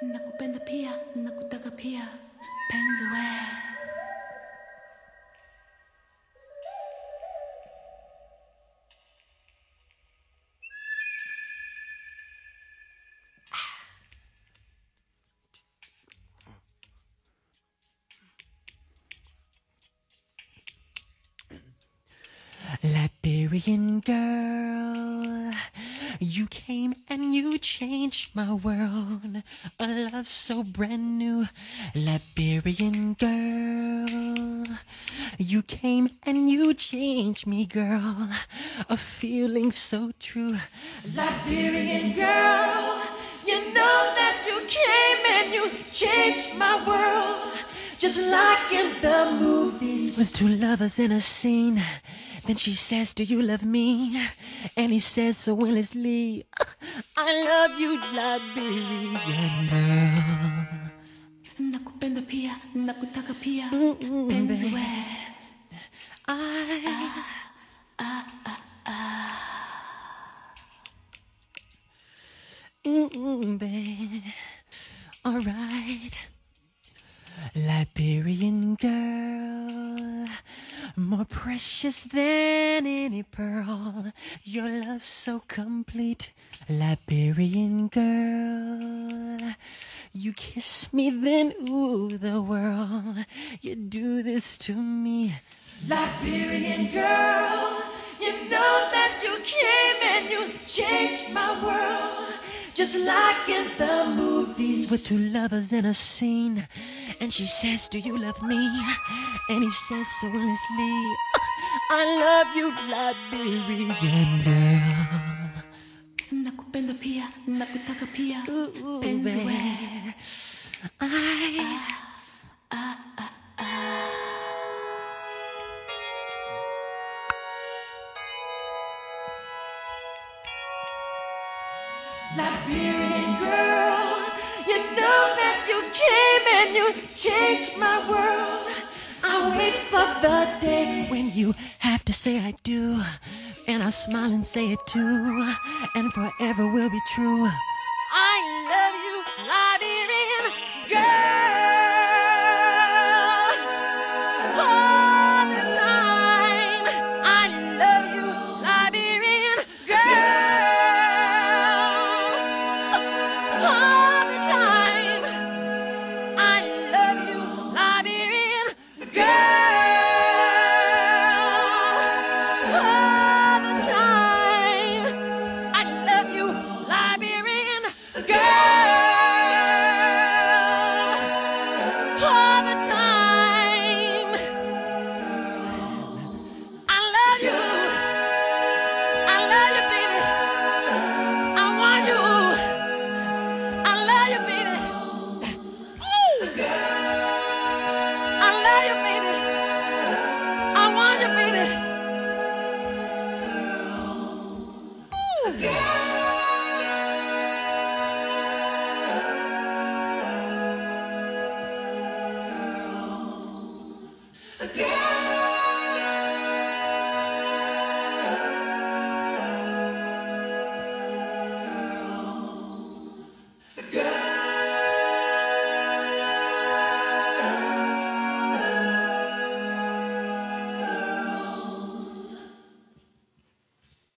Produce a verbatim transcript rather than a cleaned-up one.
nakupenda pia, nakutaka pia, penzi we. Liberian girl, you came and you changed my world. A love so brand new. Liberian girl, you came and you changed me, girl. A feeling so true. Liberian girl, you know that you came and you changed my world. Just like in the movies, with two lovers in a scene. Then she says, do you love me? And he says so endlessly, I love you, Liberian girl. Nakupenda pia, nakutaka pia, Mm-mm, penzi babe. we. I, Ah, ah, ah. mm-mm, babe. All right. Liberian girl, more precious than any pearl. Your love so complete. Liberian girl, you kiss me, then ooh, the world. You do this to me. Liberian girl, you know that you came and you changed my world. Just like in the movies, with two lovers in a scene. And she says, do you love me? And he says so endlessly, I love you, Liberian girl. Nakupenda pia, nakutaka pia, Ooh, penzi we. babe. I, Liberian girl, you know that you came and you changed my world. I wait for the day when you have to say I do, and I smile and say it too, and forever will be true. I